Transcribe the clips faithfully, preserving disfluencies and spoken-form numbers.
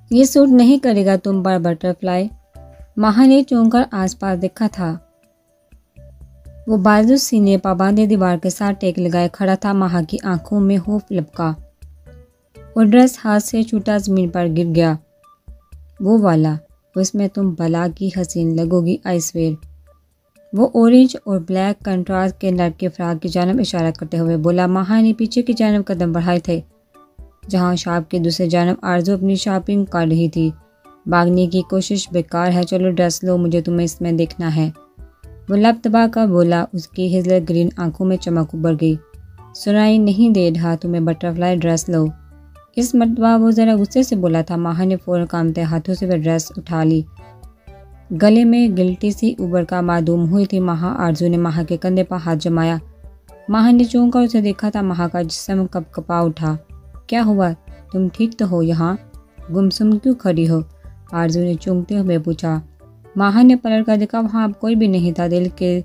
یہ سوٹ نہیں کرے گا تم پر بٹر فلائی۔ ماہا نے چونک کر آس پاس دیکھا تھا۔ وہ بازو سینے پابندی دیوار کے ساتھ ٹیک لگائے کھڑا تھا۔ ماہا کی آنکھوں میں خوف لپکا۔ وہ ڈریس ہاتھ سے چھوٹا زمین پر گر گیا۔ وہ والا، اس میں تم بلا کی حسین لگو گی آئی سویر۔ وہ اورنج اور بلیک کنٹراسٹ کے نیٹ کے فراق کی جانب اشارہ کرتے ہوئے بولا۔ ماہا نے پیچھے کی جانب قدم بڑھائے تھے، جہاں شاپ کی دوسری جانب آرزو اپنی شاپنگ کر رہی تھی۔ بھاگنے کی کوشش بیکار ہے، چلو ڈریس لو، مجھے تمہیں اس میں دیکھنا ہے۔ وہ لب دبا کر بولا۔ اس کی ہزل گرین آنکھوں میں چمک ابھر گئی۔ سنائی نہیں دے رہا، تمہیں بٹر فلائی ڈریس لو۔ اس مرتبہ وہ ذرا غصے سے بولا تھا۔ ماہا نے فوراً کانپتے ہاتھوں سے وہ ڈریس اٹھا لی۔ گلے میں گلٹی سی ابھر کر معدوم ہوئی تھی۔ ماہا آرزو نے ماہا کے کندھے پر ہاتھ جمایا۔ ماہا نے چونک کر اسے دیکھا تھا۔ ماہا کا جسم کپ کپا اٹھا۔ کیا ہوا؟ تم ٹھیک تو ہو؟ یہاں گمسم کیوں کھڑی ہو؟ آرزو نے چونکتے ہوئے پوچھا۔ ماہا نے پلٹ کر دیکھا، وہاں اب کوئی بھی نہیں تھا۔ دل کے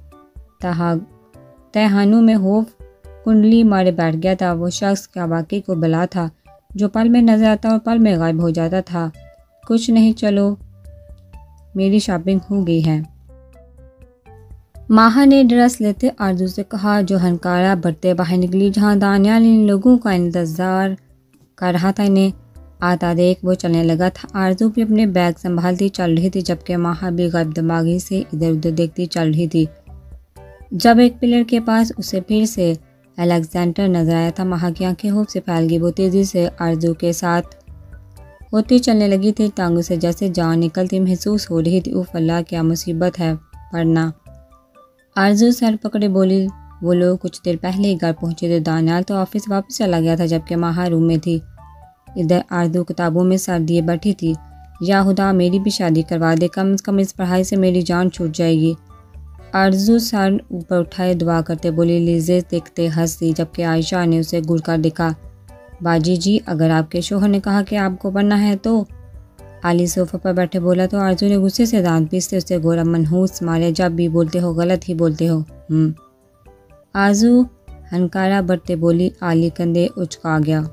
تہانوں میں خوف کنڈلی مارے بیٹھ گیا تھا۔ وہ شخص کیا واقعی کو بلا تھا جو پل میں نظر آتا اور پل میں غائب ہو جاتا تھا؟ کچھ نہیں، چلو میری شاپنگ ہو گئی ہے۔ ماہا نے ڈریس لیتے آرزو سے کہا، جو ہنکارا بھرتے باہر نکلی جہاں دانیال ان لوگوں کا انتظار کر رہا تھا۔ انہیں آتا دیکھ وہ چلنے لگا تھا۔ آرزو بھی اپنے بیگ سنبھالتی چل رہی تھی، جبکہ ماہا بھی غائب دماغی سے ادھر ادھر دیکھتی چل رہی تھی۔ جب ایک پلر کے پاس اسے پھر سے الیگزینڈر نظر آیا تھا، ماہا کی آنکھیں خوف سے پھیل گئی۔ وہ تیزی سے آرزو کے ساتھ ہوتی چلنے لگی تھی، ٹانگوں سے جیسے جان نکلتی محسوس ہو رہی تھی۔ اوف اللہ، کیا مصیبت ہے، پڑھنا۔ آرزو سر پکڑے بولی۔ وہ لوگ کچھ دیر پہلے ہی گھر پہنچے تھے۔ دانیال تو آفس واپس چلا گیا تھا، جبکہ ماہا روم میں تھی۔ ادھر آرزو کتابوں میں سر دیے بیٹھی تھی۔ یا خدا، میری بھی شادی کروا دے، کم از کم اس پڑھائی سے میری جان چھوٹ جائے گی۔ آرزو سر اوپر اٹھائے دعا کرتے بولی۔ لیزے دیکھتے ہنس دی، جبکہ عائشہ نے اسے گھور کر دیکھا۔ باجی جی، اگر آپ کے شوہر نے کہا کہ آپ کو پڑھنا ہے تو؟ علی صوفہ پر بیٹھے بولا تو آرزو نے غصے سے دانت پیستے اسے گورا منحوس مارے۔ جب بھی بولتے ہو غلط ہی بولتے ہو۔ ہم آرزو ہنکارا بھرتے بولی۔ علی کندھے اچکا گیا۔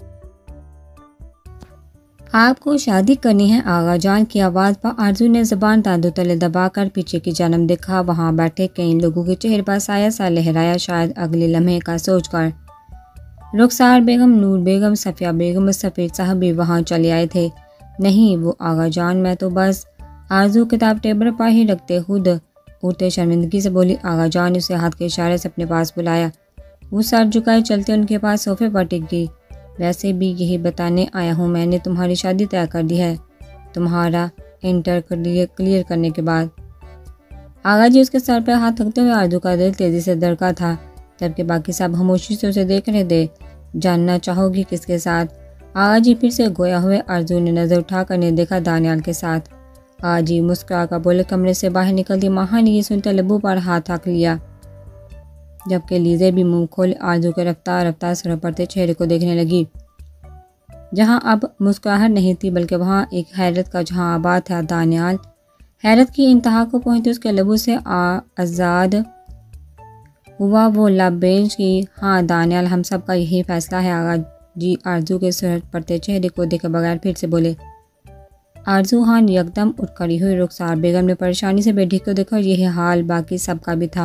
آپ کو شادی کرنی ہے؟ آغا جان کی آواز پر آرزو نے زبان دانتوں تلے دبا کر پیچھے کی جانب دیکھا۔ وہاں بیٹھے کئی لوگوں کے چہرے پر سایہ سا لہرایا، شاید اگلے لمحے کا سوچ کر۔ رخسار بیگم، نور بیگم، صفیہ بیگم اور سفیر صاحب بھی وہاں چلے آئے تھے۔ نہیں وہ آغا جان، میں تو بس… آرزو کتاب ٹیبل پر ہی رکھتے خود اٹھتے شرمندگی سے بولی۔ آغا جان نے اسے ہاتھ کے اشارے سے اپنے پاس بلایا۔ وہ سر جھکائے چلتے ان کے پاس صوفے پر ٹک گئی۔ ویسے بھی یہی بتانے آیا ہوں، میں نے تمہاری شادی طے کر دی ہے، تمہارا انٹر کلیئر کرنے کے بعد۔ آغا جی اس کے سر پہ ہاتھ رکھتے ہوئے آرزو کا دل تیزی سے دھڑکا تھا، جبکہ باقی سب خاموشی سے اسے دیکھ رہے تھے۔ جاننا چاہو گی کس کے ساتھ؟ آغا جی پھر سے گویا ہوئے آرزو نے نظر اٹھا کر نے دیکھا دانیال کے ساتھ۔ آغا جی مسکرا کر بولے۔ کمرے سے باہر نکلتی ماہا نے یہ سنتے لبوں پر ہاتھ رکھ لیا، جبکہ لیزے بھی منہ کھول آرزو کے رفتہ رفتہ سر پڑتے چہرے کو دیکھنے لگی، جہاں اب مسکراہٹ نہیں تھی بلکہ وہاں ایک حیرت کا جہاں آباد تھا۔ دانیال حیرت کی انتہا کو پہنچتے اس کے لبوں سے آزاد ہوا۔ وہ لب بینچ کی۔ ہاں دانیال، ہم سب کا یہی فیصلہ ہے۔ آغا جی آرزو کے سر پڑتے چہرے کو دیکھے بغیر پھر سے بولے۔ آرزو خان یکدم اٹھ کھڑی ہوئی۔ رخسار بیگم نے پریشانی سے بیٹی کو دیکھا اور یہی حال باقی سب کا بھی تھا۔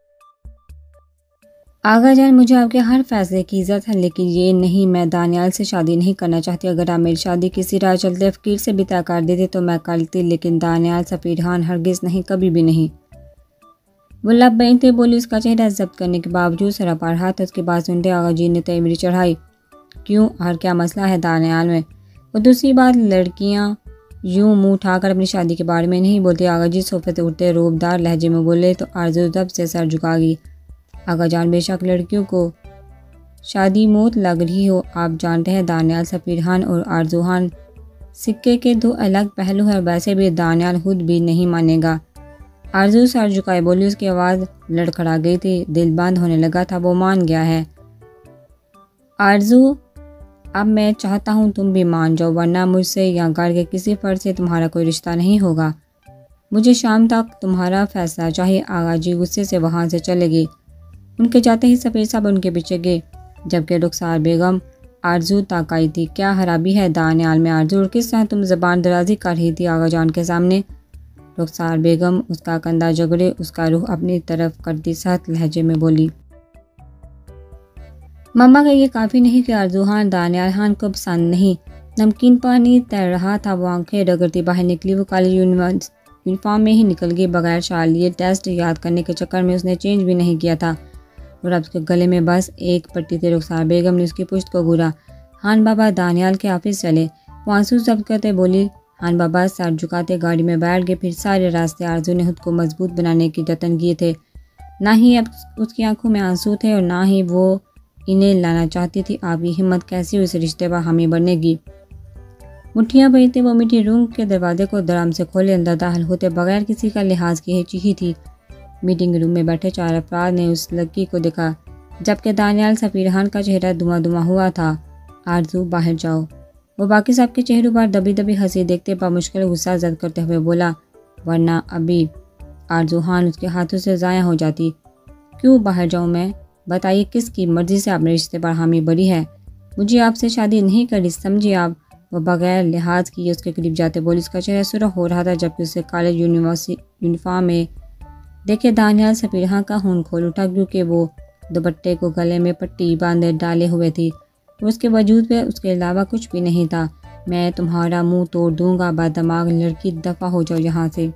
آغا جان، مجھے آپ کے ہر فیصلے کی عزت ہے، لیکن یہ نہیں، میں دانیال سے شادی نہیں کرنا چاہتی۔ اگر آپ میری شادی کسی راہ چلتے فقیر سے بھی طے کر دیتے تو میں کرتی، لیکن دانیال سفیر خان ہرگز نہیں، کبھی بھی نہیں۔ وہ لب بینچتے بولی۔ اس کا چہرہ ضبط کرنے کے باوجود سر پر ہاتھ اس کی بات سنتے آغا جی نے تیمری چڑھائی۔ کیوں؟ اور کیا مسئلہ ہے دانیال میں؟ وہ دوسری بات، لڑکیاں یوں منہ اٹھا کر اپنی شادی کے بارے میں نہیں بولتی۔ آغا جی صوفے سے اٹھتے روبدار لہجے میں بولے تو آرزو دب سے سر جھکا گئی۔ آغا جان، بے شک لڑکیوں کو شادی موت لگ رہی ہو، آپ جانتے ہیں دانیال سفیر خان اور آرزو خان سکے کے دو الگ پہلو ہیں، ویسے بھی دانیال خود بھی نہیں مانے گا۔ آرزو سر جھکائے بولی۔ اس کی آواز لڑکھڑا گئی تھی، دل بند ہونے لگا تھا۔ وہ مان گیا ہے آرزو، اب میں چاہتا ہوں تم بھی مان جاؤ، ورنہ مجھ سے یا گھر کے کسی فرد سے تمہارا کوئی رشتہ نہیں ہوگا۔ مجھے شام تک تمہارا فیصلہ چاہیے۔ آغا جی غصے سے وہاں سے چلے گئے۔ ان کے جاتے ہی سفیر صاحب ان کے پیچھے گئے، جبکہ رخسار بیگم آرزو تاکائی تھی۔ کیا خرابی ہے دانیال میں آرزو، اور کس طرح تم زبان درازی کر رہی تھی آغا جان کے سامنے؟ رخسار بیگم اس کا کندھا جگڑے اس کا رخ اپنی طرف کرتی سخت لہجے میں بولی، مما کا یہ کافی نہیں کہ آرزو خان دانیال خان کو پسند نہیں۔ نمکین پانی تیر رہا تھا، وہ آنکھیں رگڑتی باہر نکلی۔ وہ کالج یونیفارم میں ہی نکل گئی بغیر شال لیے۔ ٹیسٹ یاد کرنے کے چکر میں اس نے چینج بھی نہیں کیا تھا، اور اب اس کے گلے میں بس ایک پٹی تھی۔ رخسار بیگم نے اس کی پشت کو گھورا۔ خان بابا دانیال کے آفس چلے، وہ آنسو ضبط کرتے بولی۔ خان بابا سر جھکاتے گاڑی میں بیٹھ گئے۔ پھر سارے راستے آرزو نے خود کو مضبوط بنانے کی جتن کیے تھے۔ نہ ہی اب اس کی آنکھوں میں آنسو تھے اور نہ ہی وہ انہیں لانا چاہتی تھی۔ آپ کی ہمت کیسی اس رشتے پر حامی بننے گی؟ مٹھیاں بھرتے وہ میٹھی روم کے دروازے کو درام سے کھولے اندر داخل ہوتے بغیر کسی کا لحاظ کیے چیخی تھی۔ میٹنگ روم میں بیٹھے چار افراد نے اس لڑکی کو دیکھا، جبکہ دانیال سفیر خان کا چہرہ دھواں دھواں ہوا تھا۔ آرزو باہر جاؤ، وہ باقی سب کے چہروں پر دبی دبی ہنسی دیکھتے بمشکل غصہ زد کرتے ہوئے بولا، ورنہ ابھی آرزو خان اس کے ہاتھوں سے ضائع ہو جاتی۔ کیوں باہر جاؤں میں؟ بتائیے کس کی مرضی سے اپنے رشتے پر حامی بڑی ہے؟ مجھے آپ سے شادی نہیں کرنی، سمجھے آپ؟ وہ بغیر لحاظ کیے اس کے قریب جاتے بولی۔ اس کا چہرہ سرخ ہو رہا تھا جبکہ اسے کالج یونیفارم میں دیکھے دانیال سفیر خان کا خون کھول اٹھا، کیونکہ وہ دوپٹے کو گلے میں پٹی باندھے ڈالے ہوئے تھی اور اس کے وجود پہ اس کے علاوہ کچھ بھی نہیں تھا۔ میں تمہارا منہ توڑ دوں گا، بددماغ لڑکی، دفع ہو جاؤ یہاں سے۔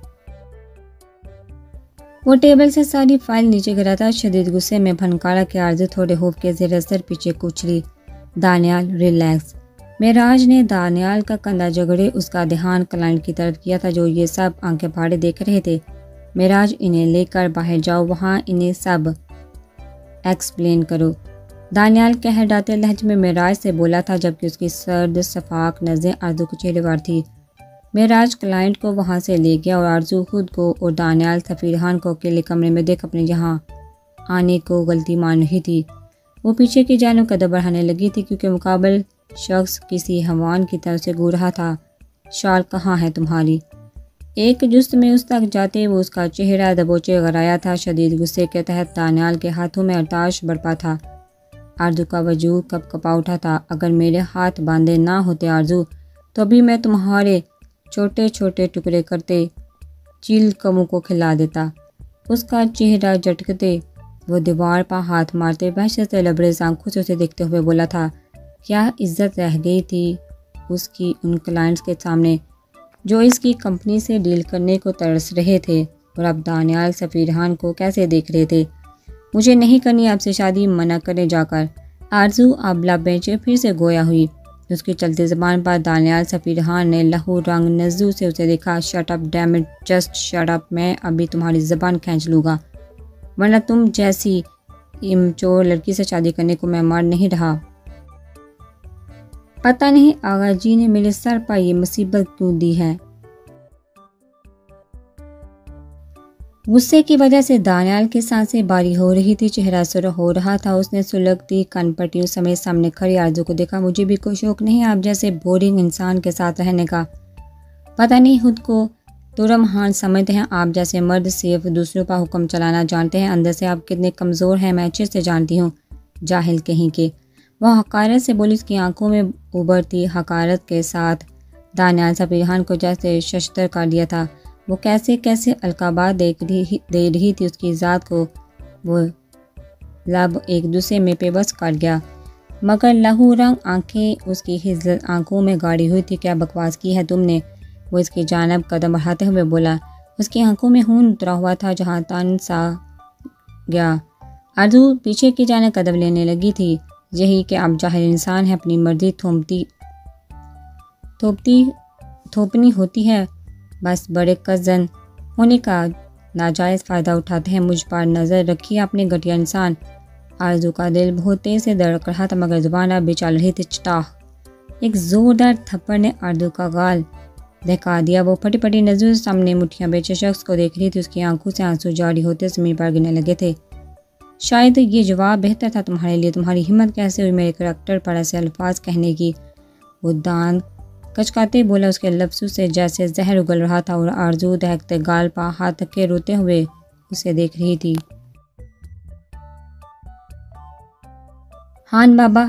وہ ٹیبل سے ساری فائل نیچے گراتا شدید غصے میں پھنکارا کہ آرزو تھوڑے خوف کے زیر اثر پیچھے کچلی۔ دانیال ریلیکس۔ معراج نے دانیال کا کندھا جگڑے اس کا دھیان کلائنٹ کی طرف کیا تھا جو یہ سب آنکھیں پھاڑے دیکھ رہے تھے۔ معراج انہیں لے کر باہر جاؤ، وہاں انہیں سب ایکسپلین کرو، دانیال کہہ ڈالتے لہجے میں معراج سے بولا تھا جبکہ اس کی سرد شفاف نظریں آرزو کے چہرے پر تھی۔ معراج کلائنٹ کو وہاں سے لے گیا اور آرزو خود کو اور دانیال سفیر خان کو اکیلے کمرے میں دیکھ اپنے یہاں آنے کو غلطی مان رہی تھی۔ وہ پیچھے کی جانب قدم بڑھانے لگی تھی کیونکہ مقابل شخص کسی حیوان کی طرف سے گور رہا تھا۔ شال کہاں ہے تمہاری؟ ایک جست میں اس تک جاتے وہ اس کا چہرہ دبوچے غرایا تھا۔ شدید غصے کے تحت دانیال کے ہاتھوں میں ارتعاش برپا تھا۔ آرزو کا وجود کپ کپا اٹھا تھا۔ اگر میرے ہاتھ باندھے نہ ہوتے آرزو، تو ابھی میں تمہارے چھوٹے چھوٹے ٹکڑے کرتے چیل کموں کو کھلا دیتا۔ اس کا چہرہ جھٹکتے وہ دیوار پر ہاتھ مارتے وحشت سے لبریز آنکھوں سے اسے دیکھتے ہوئے بولا تھا، کیا عزت رہ گئی تھی اس کی ان کلائنٹس کے سامنے جو اس کی کمپنی سے ڈیل کرنے کو ترس رہے تھے، اور اب دانیال سفیر خان کو کیسے دیکھ رہے تھے؟ مجھے نہیں کرنی آپ سے شادی، منع کرے جا کر۔ آرزو اب لب بینچے پھر سے گویا ہوئی۔ اس کی چلتی زبان پر دانیال سفیر خان نے لہو رنگ نظروں سے اسے دیکھا۔ Shut up damn it, just shut up, میں ابھی تمہاری زبان کھینچ لوں گا، ورنہ تم جیسی امچور لڑکی سے شادی کرنے کو میں مار نہیں رہا۔ پتہ نہیں آغا جی نے میرے سر پر یہ مصیبت کیوں دی ہے۔ غصے کی وجہ سے دانیال کی سانسیں باری ہو رہی تھی، چہرہ سرخ ہو رہا تھا۔ اس نے سلگتی کن پٹیوں سمیت سامنے کھڑی آرزو کو دیکھا۔ مجھے بھی کوئی شوق نہیں آپ جیسے بورنگ انسان کے ساتھ رہنے کا۔ پتہ نہیں خود کو تورم خان سمجھتے ہیں، آپ جیسے مرد صرف دوسروں پر حکم چلانا جانتے ہیں، اندر سے آپ کتنے کمزور ہیں میں اچھے سے جانتی ہوں، جاہل کہیں کے۔ وہ حقارت سے بولی، اس کی آنکھوں میں ابھرتی حقارت کے ساتھ دانیال سفیر خان کو جیسے ششتر کر دیا تھا۔ وہ کیسے کیسے القابات دیکھ رہی دے رہی تھی اس کی ذات کو۔ وہ لب ایک دوسرے میں پیوست کر گیا، مگر لہو رنگ آنکھیں اس کی حضرت آنکھوں میں گاڑی ہوئی تھی۔ کیا بکواس کی ہے تم نے؟ وہ اس کی جانب قدم بڑھاتے ہوئے بولا۔ اس کی آنکھوں میں خون اترا ہوا تھا جہاں تن سا گیا۔ آرزو پیچھے کی جانب قدم لینے لگی تھی۔ یہی کہ اب جاہل انسان ہے، اپنی مرضی تھوپتی تھوپتی تھوپنی ہوتی ہے، بس بڑے کزن ہونے کا ناجائز فائدہ اٹھاتے ہیں۔ مجھ پر نظر رکھیے اپنے گھٹیا انسان۔ آرزو کا دل بہت تیز سے دھڑک رہا تھا مگر زبان اب بھی چل رہی تھی۔ چٹاخ ایک زوردار تھپڑ نے آرزو کا گال دہکا دیا۔ وہ پھٹی پھٹی نظروں سے سامنے مٹھیاں بیچے شخص کو دیکھ رہی تھی۔ اس کی آنکھوں سے آنسو جاری ہوتے زمین پر گرنے لگے تھے۔ شاید یہ جواب بہتر تھا تمہارے لیے، تمہاری ہمت کیسے ہوئی میرے کریکٹر پر ایسے الفاظ کہنے کی؟ وہ دانت کچکاتے بولا، اس کے لفظوں سے جیسے زہر اگل رہا تھا، اور آرزو دہکتے گال پر ہاتھ رکھے روتے ہوئے اسے دیکھ رہی تھی۔ خان بابا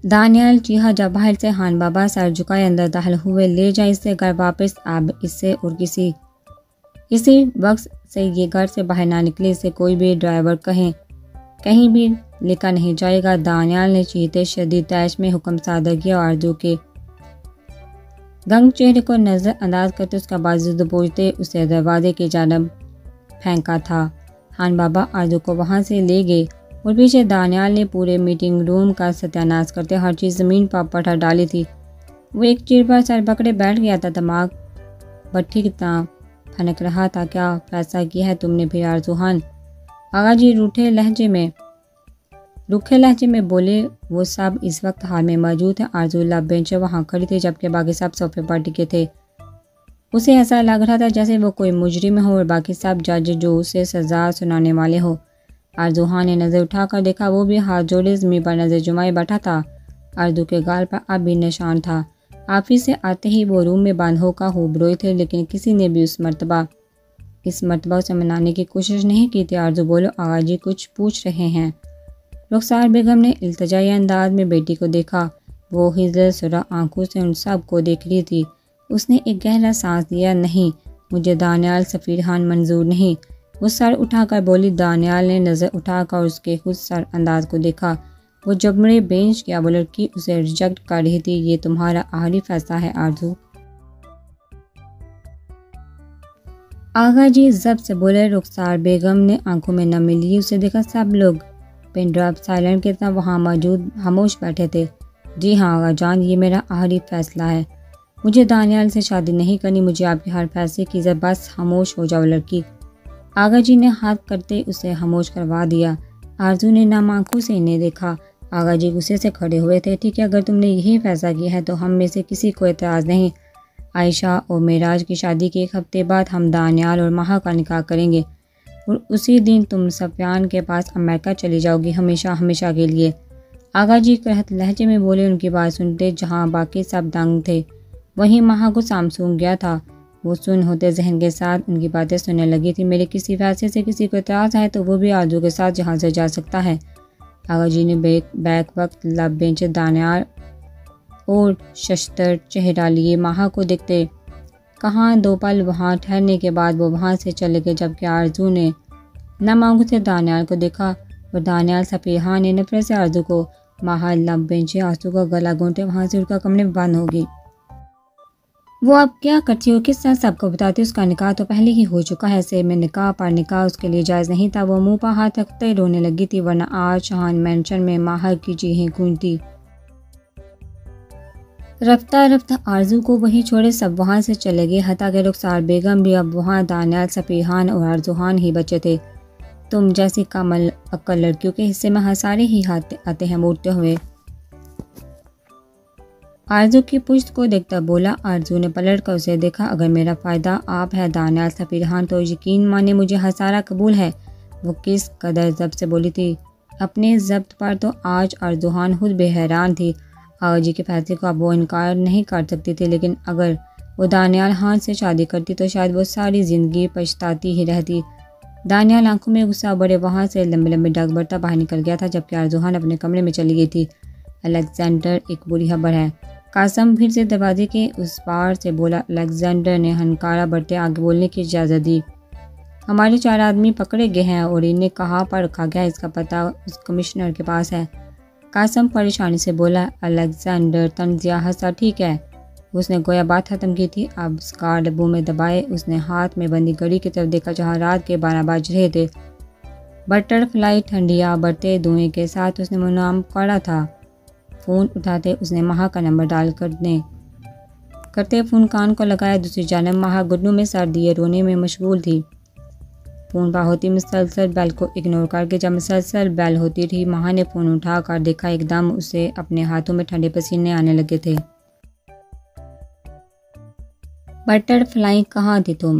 دانیال چیخا جب باہر سے خان بابا سر جھکائے اندر داخل ہوئے، لے جائیں اس سے گھر واپس، اب اس سے اور کسی کسی وقت سے یہ گھر سے باہر نہ نکلے، اسے کوئی بھی ڈرائیور کہیں کہیں بھی لے کر نہیں جائے گا۔ دانیال نے چیختے شدید تیش میں حکم صادر کیا اور آرزو کے گنگ چہرے کو نظر انداز کرتے اس کا بازو دبوچتے اسے دروازے کی جانب پھینکا تھا۔ خان بابا آرزو کو وہاں سے لے گئے اور پیچھے دانیال نے پورے میٹنگ روم کا ستیہ ناش کرتے ہر چیز زمین پر پٹھا ڈالی تھی۔ وہ ایک چیر پر سر پکڑے بیٹھ گیا تھا، دماغ بٹھی کی طرح پھنک رہا تھا۔ کیا فیصلہ کیا ہے تم نے پھر آرزو خان؟ آغا جی روٹھے لہجے میں روکھے لہجے میں بولے۔ وہ سب اس وقت ہال میں موجود ہیں۔ آرزو لب بینچ وہاں کھڑی تھی جبکہ باقی سب صوفے پر ٹکے تھے۔ اسے ایسا لگ رہا تھا جیسے وہ کوئی مجرم ہو اور باقی سب جج جو اسے سزا سنانے والے ہو۔ آرزو خان نے نظر اٹھا کر دیکھا، وہ بھی ہاتھ جوڑے زمین پر نظر جمائے بیٹھا تھا۔ آرزو کے گال پر اب بھی نشان تھا۔ آفس سے آتے ہی وہ روم میں بند ہو کر خوب روئے تھے، لیکن کسی نے بھی اس مرتبہ اس مرتبہ اسے منانے کی کوشش نہیں کی تھی۔ آرزو بولو، آغا جی کچھ پوچھ رہے ہیں۔ رخسار بیگم نے التجائی انداز میں بیٹی کو دیکھا، وہ ہزل سرخ آنکھوں سے ان سب کو دیکھ رہی تھی۔ اس نے ایک گہرا سانس لیا۔ نہیں، مجھے دانیال سفیر خان منظور نہیں۔ وہ سر اٹھا کر بولی۔ دانیال نے نظر اٹھا کر اس کے خود سر انداز کو دیکھا۔ وہ جبڑے بینچ کیا، وہ لڑکی اسے ریجیکٹ کر رہی تھی۔ یہ تمہارا آخری فیصلہ ہے آرزو؟ آغا جی ضبط سے بولے۔ رخسار بیگم نے آنکھوں میں نمی لی، اسے دیکھا سب لوگ پن ڈراپ سائلنٹ کے طرح وہاں موجود خاموش بیٹھے تھے۔ جی ہاں آغا جان، یہ میرا آخری فیصلہ ہے۔ مجھے دانیال سے شادی نہیں کرنی، مجھے آپ کے ہر فیصلے کی عزت، بس خاموش ہو جاؤ لڑکی۔ آغا جی نے ہاتھ کرتے اسے خاموش کروا دیا۔ آرزو نے نم آنکھوں سے انہیں دیکھا۔ آغا جی غصے سے کھڑے ہوئے تھے۔ ٹھیک ہے، اگر تم نے یہی فیصلہ کیا ہے تو ہم میں سے کسی کو اعتراض نہیں۔ عائشہ اور معراج کی شادی کے ایک ہفتے بعد ہم دانیال اور مہا کا نکاح کریں گے اور اسی دن تم سفیان کے پاس امریکہ چلی جاؤ گی، ہمیشہ ہمیشہ کے لیے۔ آغا جی قحط لہجے میں بولے۔ ان کی بات سنتے جہاں باقی سب دنگ تھے، وہیں مہا کو سامسونگ گیا تھا۔ وہ سن ہوتے ذہن کے ساتھ ان کی باتیں سننے لگی تھی۔ میرے کسی فیصلے سے کسی کو اعتراض ہے تو وہ بھی آرزو کے ساتھ جہاں سے جا سکتا ہے۔ آغا جی نے بیک بیک وقت لب بینچ دانیال اور ششتر چہرہ لیے مہا کو دیکھتے کہاں دو پل وہاں ٹھہرنے کے بعد وہ وہاں سے چلے گئے، جبکہ آرزو نے نم آنکھوں سے دانیال کو دیکھا اور دانیال سفیر خان نے نفرت سے آرزو کو مہا لب بینچ آنسو کا گلا گھونٹے وہاں سے اٹھ کر کمرے میں بند ہوگی۔ وہ اب کیا کرتی اور کس طرح سب کو بتاتی؟ اس کا نکاح تو پہلے ہی ہو چکا ہے، سے میں نکاح پر نکاح اس کے لیے جائز نہیں تھا۔ وہ منہ پر ہاتھ رکھتے رونے لگی تھی، ورنہ آج شاہان مینشن میں ماہر کی چیخیں گونجتی۔ رفتہ رفتہ آرزو کو وہی چھوڑے سب وہاں سے چلے گئے، حتیٰ کہ رخسار بیگم بھی اب وہاں۔ دانیال سفیر خان اور آرزو خان ہی بچے تھے۔ تم جیسی کامل عقل لڑکیوں کے حصے میں ہر سارے ہی آتے ہیں موڑتے ہوئے۔ آرزو کی پشت کو دیکھتا بولا۔ آرزو نے پلٹ کر اسے دیکھا۔ اگر میرا فائدہ آپ ہے دانیال سفیر خان تو یقین مانے مجھے ہر سارا قبول ہے۔ وہ کس قدر ضبط سے بولی تھی۔ اپنے ضبط پر تو آج آرزو خان خود بے حیران تھی۔ آغا جی کے فیصلے کو اب وہ انکار نہیں کر سکتی تھی، لیکن اگر وہ دانیال خان سے شادی کرتی تو شاید وہ ساری زندگی پچھتاتی ہی رہتی۔ دانیال آنکھوں میں غصہ بڑے وہاں سے لمبے لمبے ڈگ بڑھتا باہر نکل گیا تھا، جبکہ آرزو خان اپنے کمرے میں چلی گئی تھی۔ الیگزینڈر، ایک بری خبر ہے۔ قاسم پھر سے دروازے کے اس پار سے بولا۔ الیگزینڈر نے ہنکارا بڑھتے آگے بولنے کی اجازت دی۔ ہمارے چار آدمی پکڑے گئے ہیں اور انہیں کہاں پر رکھا گیا اس کا پتہ اس کمشنر کے پاس ہے۔ قاسم پریشانی سے بولا۔ الیگزینڈر طنزیہ ہنسا۔ ٹھیک ہے، اس نے گویا بات ختم کی تھی۔ اب اسکار ڈبوں میں دبائے اس نے ہاتھ میں بندی گھڑی کی طرف دیکھا جہاں رات کے بارہ بج رہے تھے۔ بٹر فلائی ٹھنڈیا بڑھتے دھوئیں کے ساتھ اس نے منام کڑا تھا۔ فون اٹھاتے اس نے مہا کا نمبر ڈال کرنے کرتے فون کان کو لگایا۔ دوسری جانب مہا گھٹنوں میں سر دیے رونے میں مشغول تھی۔ فون پر ہوتی مسلسل بیل کو اگنور کر کے جب مسلسل بیل ہوتی رہی، مہا نے فون اٹھا کر دیکھا، ایک دم اسے اپنے ہاتھوں میں ٹھنڈے پسینے آنے لگے تھے۔ بٹر فلائی کہاں تھی تم؟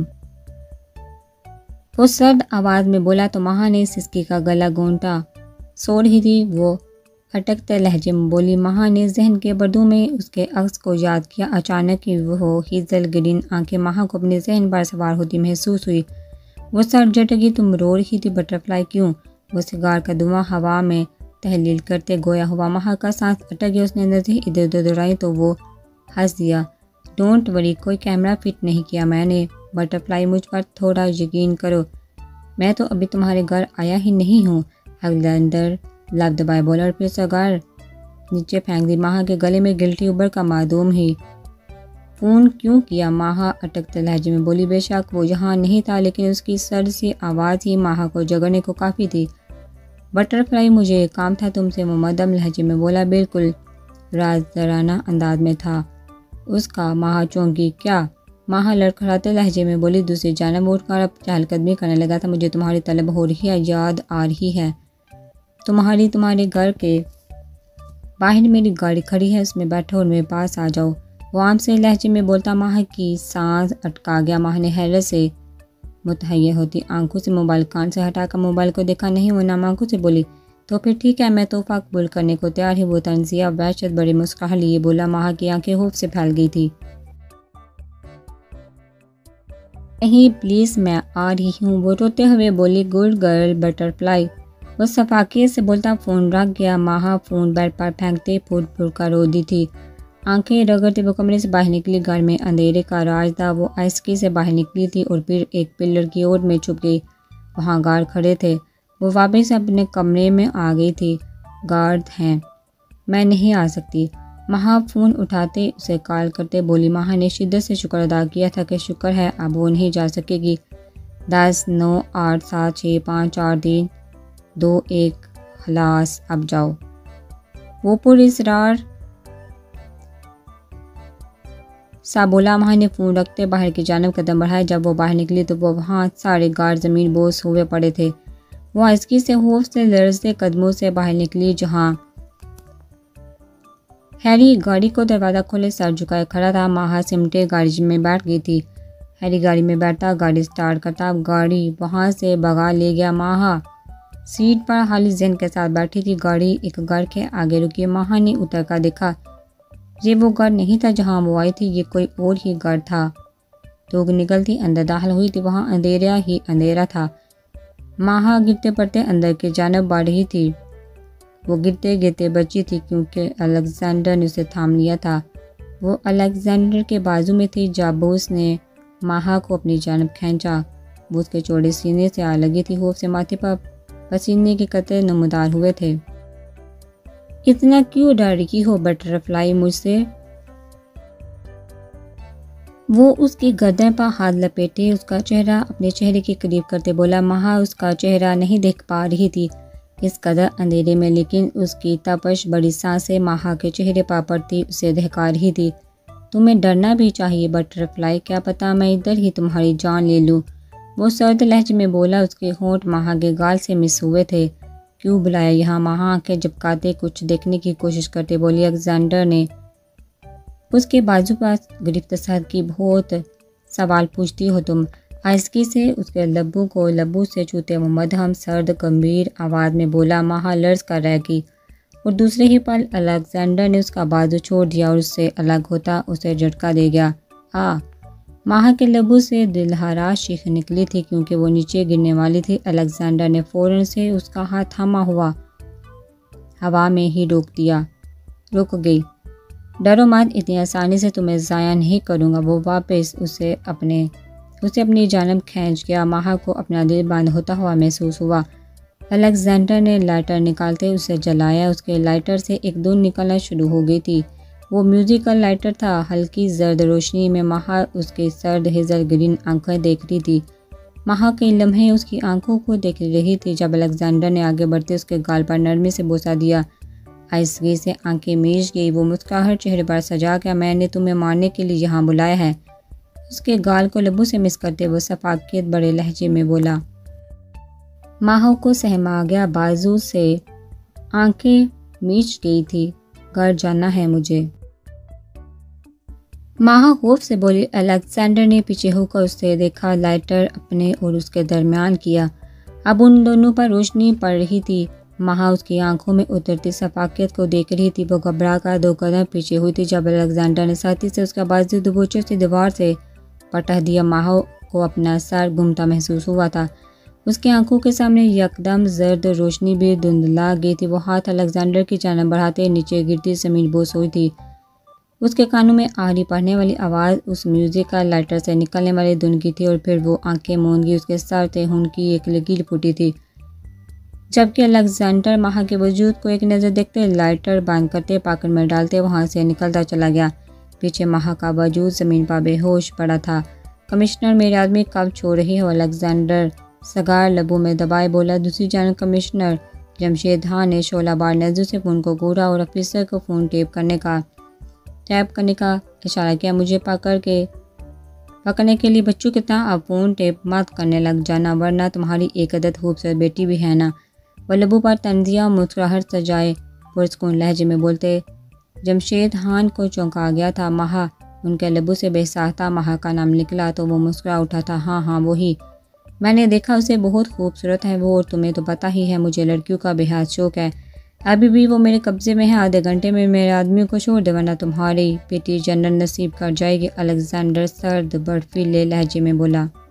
وہ سرد آواز میں بولا تو مہا نے سسکی کا گلا گھونٹا۔ سو رہی تھی وہ پھٹکتے لہجے میں بولی۔ مہا نے ذہن کے بردوں میں اس کے عکس کو یاد کیا۔ اچانک ہی وہ ہیزل گرین آنکھیں مہا کو اپنے ذہن پر سوار ہوتی محسوس ہوئی۔ وہ سر جھٹکی۔ تم رو رہی تھی بٹر فلائی کیوں؟ وہ سگار کا دھواں ہوا میں تحلیل کرتے گویا ہوا ماہا کا سانس اٹک گیا۔ اس نے نظریں ادھر ادھر دوڑائی تو وہ ہنس دیا۔ ڈونٹ وری، کوئی کیمرہ فٹ نہیں کیا میں نے۔ بٹر فلائی مجھ پر تھوڑا یقین کرو، میں تو ابھی تمہارے گھر آیا ہی نہیں ہوں۔ الیگزینڈر لب دبائے بولا اور پھر سگار نیچے پھینک دی۔ ماہا کے گلے میں گلٹی ابھر کا معدوم ہی۔ فون کیوں کیا؟ ماہا اٹکتے لہجے میں بولی۔ بے شک وہ یہاں نہیں تھا، لیکن اس کی سرد سی آواز ہی ماہا کو جگڑنے کو کافی تھی۔ بٹر فلائی مجھے ایک کام تھا تم سے، وہ مدھم لہجے میں بولا، بالکل رازدارانہ انداز میں تھا اس کا۔ ماہا چونکی۔ کیا؟ ماہا لڑکھڑاتے لہجے میں بولی۔ دوسری جانب اٹھ کر اب چہل قدمی کرنے لگا تھا۔ مجھے تمہاری طلب ہو رہی ہے، یاد آ رہی ہے تمہاری، تمہارے گھر کے باہر میری گاڑی کھڑی ہے، اس میں بیٹھو اور میرے پاس آ جاؤ۔ وہ عام سے لہجے میں بولتا ماہا کی سانس اٹکا گیا۔ ماہا نے حیرت سے متحیر ہوتی آنکھوں سے موبائل کان سے ہٹا کر موبائل کو دیکھا۔ نہیں، وہ نام آنکھوں سے بولی۔ تو پھر ٹھیک ہے، میں تحفہ قبول کرنے کو تیار ہوں۔ وہ تنزیہ وحشت بڑے مسکراہٹ لیے بولا۔ ماہا کی آنکھیں خوف سے پھیل گئی تھی۔ نہیں پلیز، میں آ رہی ہوں، وہ روتے ہوئے بولی۔ گڈ گرل بٹر فلائی، وہ شفقت سے بولتا فون رکھ گیا۔ ماہا فون بیڈ پر پھینکتے پھٹ پھٹ کر رو دی تھی۔ آنکھیں رگڑتے وہ کمرے سے باہر نکلی۔ گھر میں اندھیرے کا راج تھا۔ وہ آہستگی سے باہر نکلی تھی اور پھر ایک پلر کی اوٹ میں چھپ گئی۔ وہاں گارڈ کھڑے تھے۔ وہ واپس اپنے کمرے میں آ گئی تھی۔ گارڈ ہیں، میں نہیں آ سکتی۔ ماہا فون اٹھاتے اسے کال کرتے بولی۔ ماہا نے شدت سے شکر ادا کیا تھا کہ شکر ہے اب وہ نہیں جا سکے گی۔ دس نو آٹھ سات چھ پانچ چار تین دو ایک خلاص، اب جاؤ۔ وہ پر اصرار سا بولا۔ ماہا نے فون رکھتے باہر کی جانب قدم بڑھائے۔ جب وہ باہر نکلی تو وہ وہاں سارے گارڈ زمین بوس ہوئے پڑے تھے۔ وہ آہستگی سے خوف سے لرزتے قدموں سے باہر نکلی جہاں ہیری گاڑی کو دروازہ کھولے سر جھکائے کھڑا تھا۔ ماہا سمٹے گاڑی میں بیٹھ گئی تھی۔ ہیری گاڑی میں بیٹھا، گاڑی سٹارٹ کرتا، اب گاڑی وہاں سے بھگا لے گیا۔ ماہا سیٹ پر خالی ذہن کے ساتھ بیٹھی تھی۔ گاڑی ایک گھر کے آگے رکی۔ ماہا نے اتر کر دیکھا، یہ وہ گھر نہیں تھا جہاں وہ آئی تھی، یہ کوئی اور ہی گھر تھا۔ دھوپ نکلتی اندر داخل ہوئی تھی، وہاں اندھیرا ہی اندھیرا تھا۔ ماہا گرتے پڑتے اندر کی جانب بڑھ رہی تھی۔ وہ گرتے گرتے بچی تھی کیونکہ الیگزینڈر نے اسے تھام لیا تھا۔ وہ الیگزینڈر کے بازو میں تھی جب اس نے ماہا کو اپنی جانب کھینچا۔ وہ اس کے چوڑے سینے سے آ لگی تھی۔ خوف سے ماتھے پر پسینے کے قطرے نمودار ہوئے تھے۔ اتنا کیوں ڈر رہی ہو بٹر فلائی مجھ سے؟ وہ اس کی گردن پر ہاتھ لپیٹے اس کا چہرہ اپنے چہرے کے قریب کرتے بولا۔ ماہا اس کا چہرہ نہیں دیکھ پا رہی تھی اس قدر اندھیرے میں، لیکن اس کی تپش بڑی سانسیں ماہا کے چہرے پر پڑتی اسے دہکا رہی تھی۔ تمہیں ڈرنا بھی چاہیے بٹر فلائی، کیا پتہ میں ادھر ہی تمہاری جان لے لوں، وہ سرد لہجے میں بولا۔ اس کے ہونٹ ماہا کے گال سے مس ہوئے تھے۔ کیوں بلایا یہاں؟ ماہا آنکھیں جھپکاتے کچھ دیکھنے کی کوشش کرتے بولی۔ الیگزینڈر نے اس کے بازو پر گرفت سر کی۔ بہت سوال پوچھتی ہو تم؟ آہستگی سے اس کے لبوں کو لبوں سے چھوتے وہ مدھم سرد گمبھیر آواز میں بولا۔ ماہا لرز کر رہ گئی اور دوسرے ہی پل الیگزینڈر نے اس کا بازو چھوڑ دیا اور اس سے الگ ہوتا اسے جھٹکا دے گیا۔ آ ماہا کے لبوں سے دلہراش چیخ نکلی تھی کیونکہ وہ نیچے گرنے والی تھی۔ الیگزینڈر نے فوراً سے اس کا ہاتھ تھاما ہوا ہوا میں ہی روک دیا۔ رک گئی۔ ڈرو مت، اتنی آسانی سے تمہیں ضائع نہیں کروں گا۔ وہ واپس اسے اپنے اسے اپنی جانب کھینچ گیا۔ ماہا کو اپنا دل بند ہوتا ہوا محسوس ہوا۔ الیگزینڈر نے لائٹر نکالتے اسے جلایا۔ اس کے لائٹر سے ایک دھن نکلنا شروع ہو گئی تھی۔ وہ میوزیکل لائٹر تھا۔ ہلکی زرد روشنی میں ماہا اس کی سرد ہیزل گرین آنکھیں دیکھ رہی تھی۔ ماہا کئی لمحے اس کی آنکھوں کو دیکھ رہی تھی جب الیگزینڈر نے آگے بڑھتے اس کے گال پر نرمی سے بوسہ دیا۔ آہستگی سے آنکھیں میچ گئی۔ وہ مسکراہٹ چہرے پر سجا کیا، میں نے تمہیں مارنے کے لیے یہاں بلایا ہے، اس کے گال کو لبوں سے مس کرتے وہ شفقت بڑے لہجے میں بولا۔ ماہا کو سہم آ گیا، بازو سے آنکھیں میچ گئی تھی۔ گھر جانا ہے مجھے، ماہا خوف سے بولی۔ الیگزینڈر نے پیچھے ہو کر اسے دیکھا، لائٹر اپنے اور اس کے درمیان کیا۔ اب ان دونوں پر روشنی پڑ رہی تھی۔ ماہا اس کی آنکھوں میں اترتی شفقت کو دیکھ رہی تھی۔ وہ گھبرا کر دو قدم پیچھے ہوئی تھی جب الیگزینڈر نے سختی سے اس کا بازو دبوچے سے دیوار سے پٹک دیا۔ ماہا کو اپنا سر گھومتا محسوس ہوا تھا۔ اس کی آنکھوں کے سامنے یکدم زرد روشنی بھی دھندلا گئی تھی۔ وہ ہاتھ الیگزینڈر کی جانب بڑھاتے نیچے گرتی زمین بوس ہوئی تھی۔ اس کے کانوں میں آ رہی پڑھنے والی آواز اس میوزک کا لائٹر سے نکلنے والی دھن کی تھی، اور پھر وہ آنکھیں موند گئی۔ اس کے سر سے خون کی ایک لکیر پھوٹی تھی، جبکہ الیگزینڈر ماہا کے وجود کو ایک نظر دیکھتے، لائٹر بند کرتے، پاکٹ میں ڈالتے وہاں سے نکلتا چلا گیا۔ پیچھے ماہا کا وجود زمین پر بے ہوش پڑا تھا۔ کمشنر، میرے آدمی کب چھوڑ رہی ہو؟ الیگزینڈر سگار لبوں میں دبائے بولا۔ دوسری جانب کمشنر جمشید خان نے شعلہ بار نظر سے فون کو گھورا اور افسر کو فون ٹیپ کرنے کا ٹیپ کرنے کا اشارہ کیا۔ مجھے پکڑ کے پکڑنے کے لیے بچوں کی طرح اب فون ٹیپ مت کرنے لگ جانا، ورنہ تمہاری ایک عدد خوبصورت بیٹی بھی ہے نا۔ وہ لبوں پر طنزیہ مسکراہٹ سجائے پرسکون لہجے میں بولتے۔ جمشید خان کو چونکا گیا تھا۔ ماہا ان کے لبوں سے بے ساختہ ماہا کا نام نکلا تو وہ مسکرا اٹھا تھا۔ ہاں ہاں وہی، میں نے دیکھا اسے، بہت خوبصورت ہے وہ، اور تمہیں تو پتہ ہی ہے مجھے لڑکیوں کا بے حد شوق ہے۔ ابھی بھی وہ میرے قبضے میں ہے، آدھے گھنٹے میں میرے آدمیوں کو چھوڑ دے ورنہ تمہاری بیٹی جنرل نصیب کر جائے گی۔ الیگزینڈر سرد برفیلے لہجے میں بولا۔